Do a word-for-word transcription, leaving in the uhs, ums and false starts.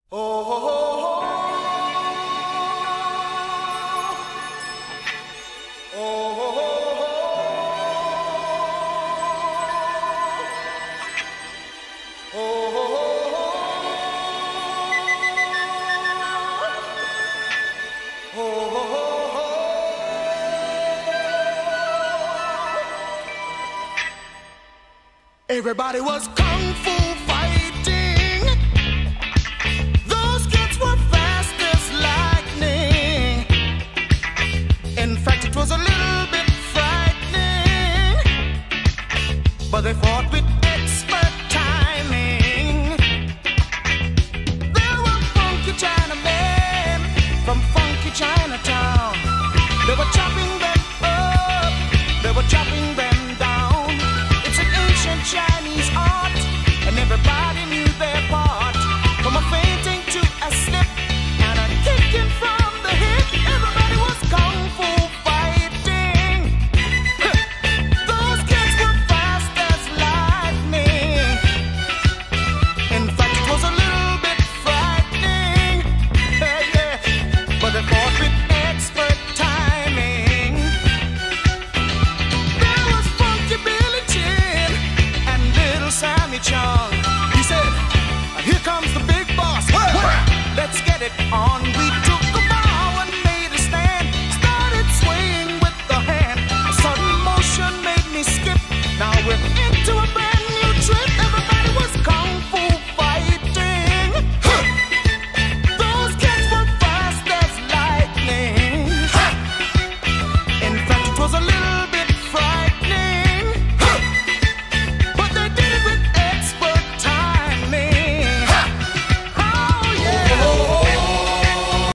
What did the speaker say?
Everybody was kung fu fighting. Those kids were fast as lightning. In fact, it was a little bit frightening, but they fought with expert timing. There were funky Chinamen from funky Chinatown. They were chopping them up, they were chopping them down. It's an ancient Chinese art, and everybody knew their part. From a fainting to a slip and a kicking from the hip, everybody was kung fu fighting. Those kids were fast as lightning. In fact, it was a little bit frightening, yeah, yeah. But they fought with expert timing. There was funky Billy Chin and little Sammy Chung. He said, "Here comes the big boss. Let's get it on."